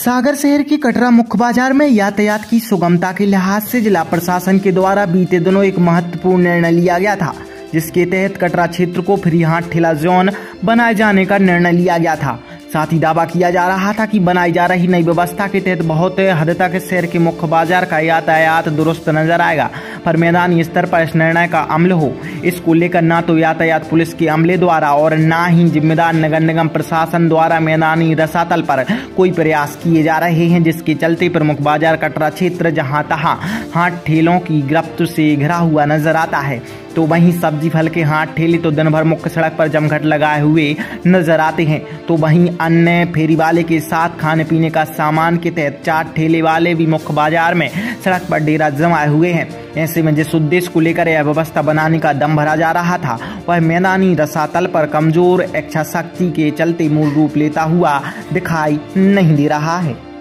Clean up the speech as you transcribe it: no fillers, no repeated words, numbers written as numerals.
सागर शहर की कटरा मुख्य बाजार में यातायात की सुगमता के लिहाज से जिला प्रशासन के द्वारा बीते दिनों एक महत्वपूर्ण निर्णय लिया गया था, जिसके तहत कटरा क्षेत्र को फ्री हाट ठेला जोन बनाए जाने का निर्णय लिया गया था। साथ ही दावा किया जा रहा था कि बनाई जा रही नई व्यवस्था के तहत बहुत हद तक शहर के मुख्य बाजार का यातायात दुरुस्त नजर आएगा, पर मैदानी स्तर पर इस निर्णय का अमल हो, इसको लेकर न तो यातायात पुलिस के अमले द्वारा और न ही जिम्मेदार नगर निगम प्रशासन द्वारा मैदानी रसातल पर कोई प्रयास किए जा रहे हैं, जिसके चलते प्रमुख बाजार कटरा क्षेत्र जहां तहां हाट ठेलों की गिरफ्त से घिरा हुआ नजर आता है, तो वहीं सब्जी फल के हाट ठेले तो दिन भर मुख्य सड़क पर जमघट लगाए हुए नजर आते हैं, तो वहीं अन्य फेरी वाले के साथ खाने पीने का सामान के तहत चाट ठेले वाले भी मुख्य बाजार में सड़क पर डेरा जमाए हुए हैं। ऐसे में जिस उद्देश्य को लेकर यह व्यवस्था बनाने का दम भरा जा रहा था, वह मैदानी रसातल पर कमजोर इच्छा शक्ति के चलते मूल रूप लेता हुआ दिखाई नहीं दे रहा है।